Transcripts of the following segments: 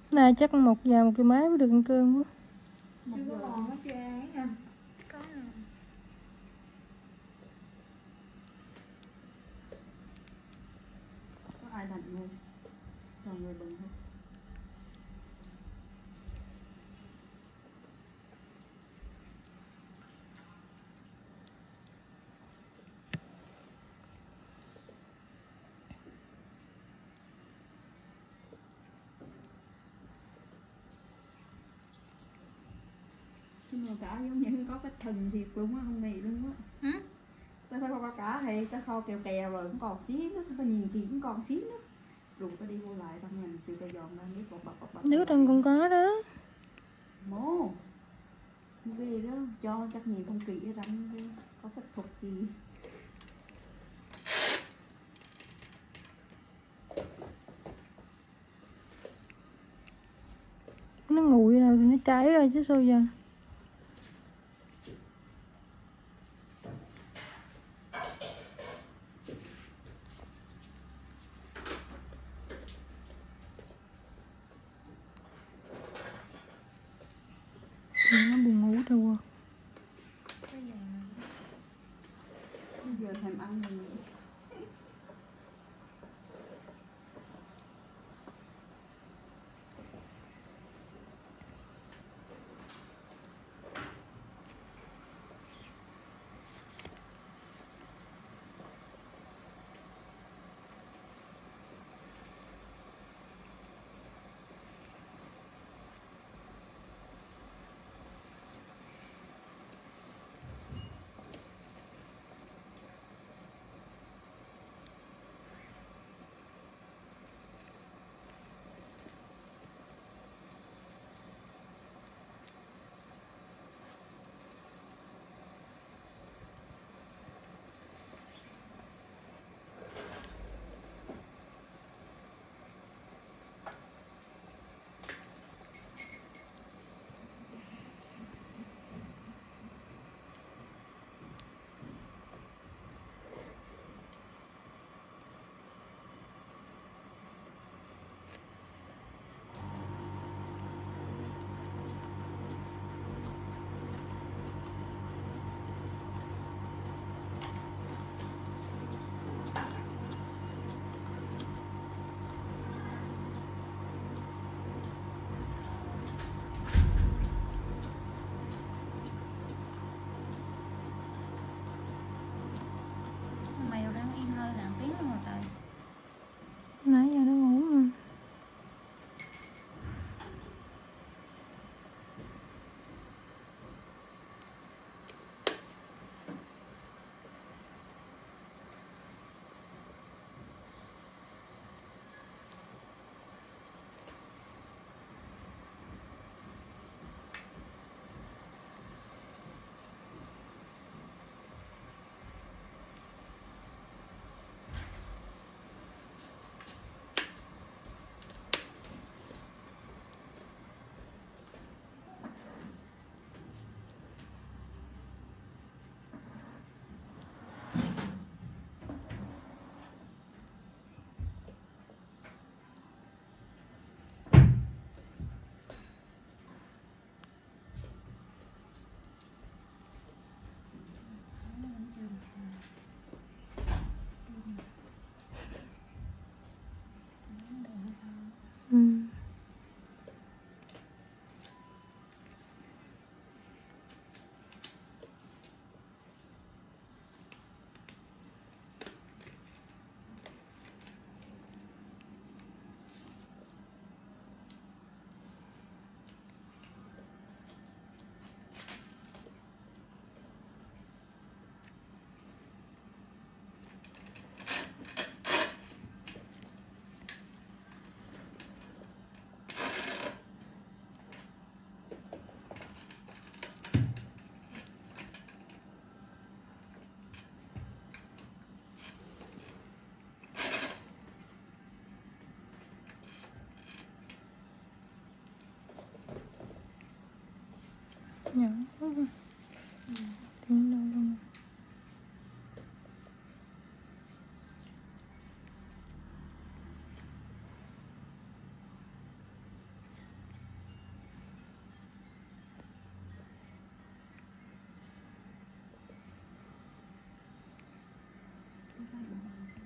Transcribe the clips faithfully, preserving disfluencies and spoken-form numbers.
Nay chắc một giờ một cái máy mới được ăn cơm quá. Chưa có còn nó chê nha. Có rồi. Có ai đặt không? Còn người đừng không? Nhưng mà cả giống như có cái thần thiệt luôn á, không nghĩ luôn á. Ừ? Tao thấy có cả hay tao kho kèo kèo rồi cũng còn xí nữa, tao nhìn thì cũng còn xí nữa. Đủ tao đi vô lại tao nhìn từ tao dọn ra nước bọc bọc bọc bọc. Nước trong cũng có đó. Mô ghê đó, cho chắc nhìn không kỹ rắn có phép thuật gì. Nó nguội rồi thì nó cháy rồi chứ sao giờ. Nó buồn ngủ thôi. Bây giờ thèm ăn mình. Mèo đang im hơi làm tiếng luôn rồi trời. Nãy giờ nó ngủ mà. Ừ. Nhỏ quá. Ừ. Tiếng đâu luôn. Không phải bụng mình sao?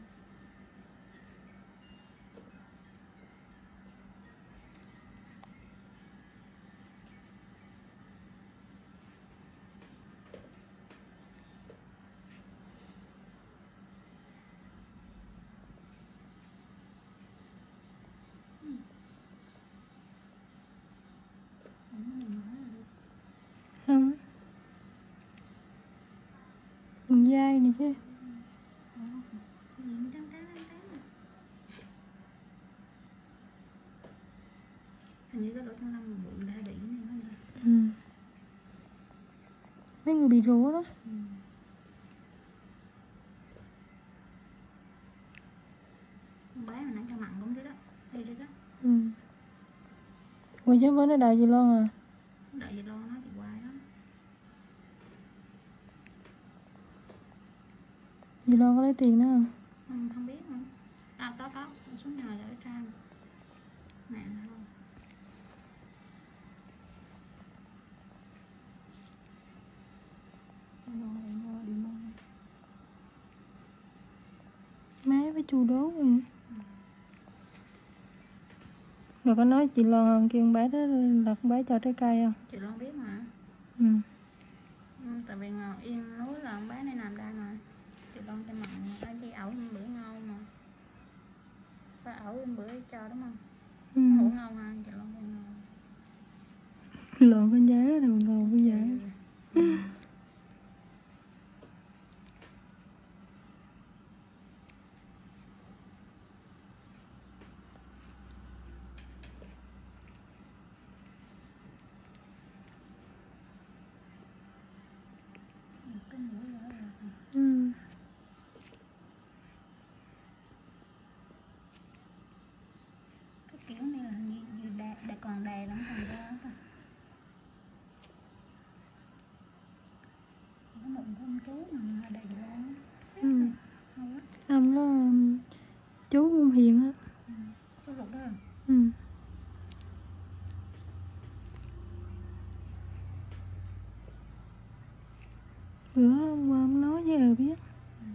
Không. Còn dai này chứ. Hình như cái lỗ chân lông bự đã bị này nó ra. Ừ. Mấy người bị rúa đó. Ừ. Con bé mà nãy cho mặn cũng thế đó, đây đấy đó. Ừ. Ủa chứ với nó đợi gì luôn à? Đợi gì lo nó thì hoài đó. Dì Loan có lấy tiền nữa không? Không, không biết nữa. À có có, xuống nhà để trang. Mẹ thôi. Má với chu đố rồi. Rồi có nói chị Loan không, kêu con bé đó là con bé cho trái cây không? Chị Loan biết mà. Ừ. Ừ, tại vì ngồi yên núi là con bé này nằm đây mà. Chị Loan cho mặn ở chị ẩu bữa ngon mà. Phải ẩu bữa cho đúng không? Ừ. Hủ ngon ha, chị Loan cho ngon. Lộn con giá rồi ngồi bây giờ. Ừ. Cái mũi đó là Ừ. cái kiểu này là như, như đè, đè còn đè lắm còn ra á. Cái mụn của ông chú mà đầy luôn. Ừ. Không á. Ông đó um, chú cũng hiền á. Ừ. Có ruột đó à? Ừ. Bữa hôm qua ông nói với ờ biết. Ừ.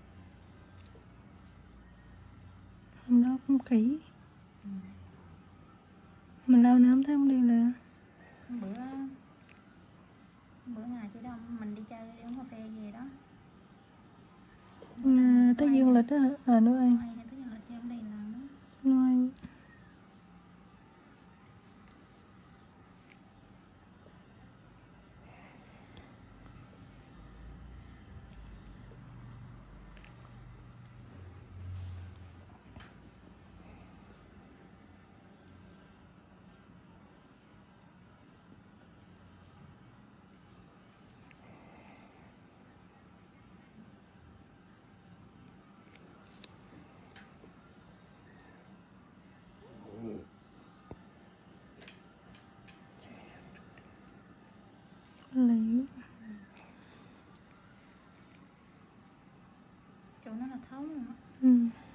Hôm đó cũng kỹ. Ừ. Mình lâu nữa không thấy ông đi là. Hôm bữa hôm bữa ngày chị Đông mình đi chơi đi uống cà phê về đó. À, tới dương lịch á hả? À nữa anh. Hay tới dương lịch cho ông đi lần đó. Ngoài lý. Chỗ nó là thấu luôn á. Ừ.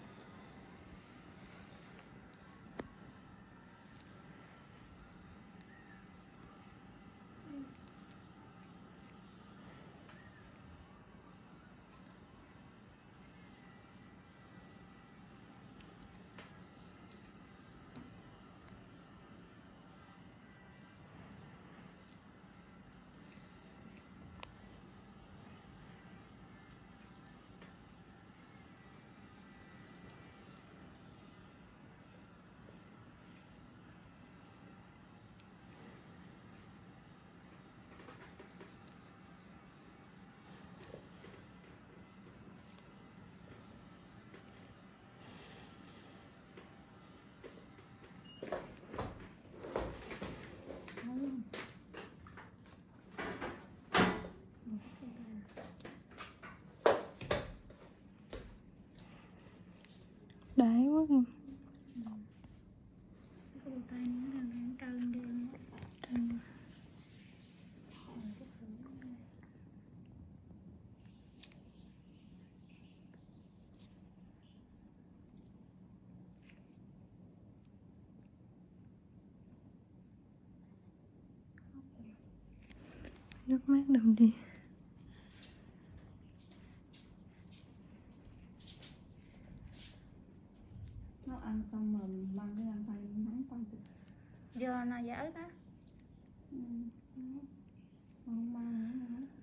Thấu luôn. Đãi quá kìa. Cái đôi tay nó đang đang trơn ghê nữa. Trơn. Nước mát đừng đi. nó ăn xong mà mình mang cái găng tay nắng tay được. Giờ nó dở đó. Ừ. Nó không mang nữa.